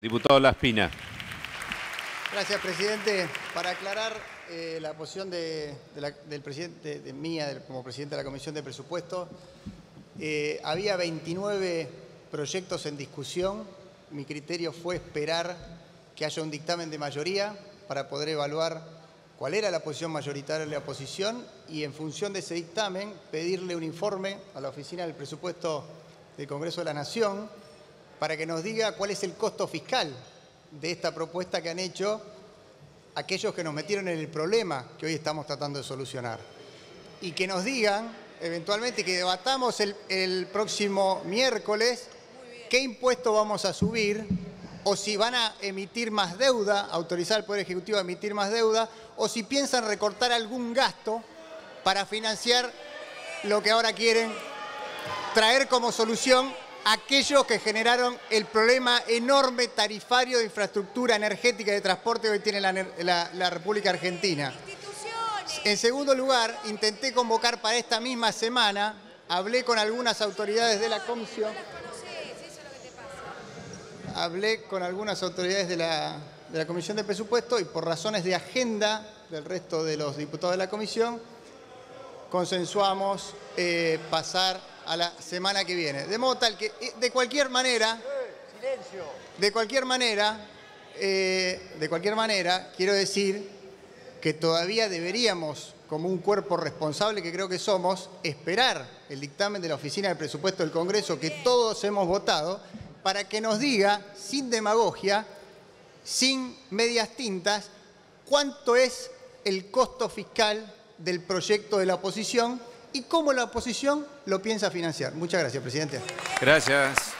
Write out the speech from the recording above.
Diputado Laspina. Gracias, presidente. Para aclarar la posición del presidente, como presidente de la Comisión de Presupuestos, había 29 proyectos en discusión. Mi criterio fue esperar que haya un dictamen de mayoría para poder evaluar cuál era la posición mayoritaria de la oposición y, en función de ese dictamen, pedirle un informe a la Oficina del Presupuesto del Congreso de la Nación para que nos diga cuál es el costo fiscal de esta propuesta que han hecho aquellos que nos metieron en el problema que hoy estamos tratando de solucionar. Y que nos digan, eventualmente, que debatamos el próximo miércoles qué impuesto vamos a subir, o si van a emitir más deuda, autorizar al Poder Ejecutivo a emitir más deuda, o si piensan recortar algún gasto para financiar lo que ahora quieren traer como solución aquellos que generaron el problema enorme tarifario de infraestructura energética y de transporte que hoy tiene la República Argentina. En segundo lugar, intenté convocar para esta misma semana, hablé con algunas autoridades de la Comisión. Hablé con algunas autoridades de la Comisión de Presupuesto y, por razones de agenda del resto de los diputados de la Comisión, consensuamos pasar a la semana que viene. De modo tal que, de cualquier manera, quiero decir que todavía deberíamos, como un cuerpo responsable que creo que somos, esperar el dictamen de la Oficina de Presupuesto del Congreso, que todos hemos votado, para que nos diga, sin demagogia, sin medias tintas, cuánto es el costo fiscal del proyecto de la oposición y cómo la oposición lo piensa financiar. Muchas gracias, presidente. Gracias.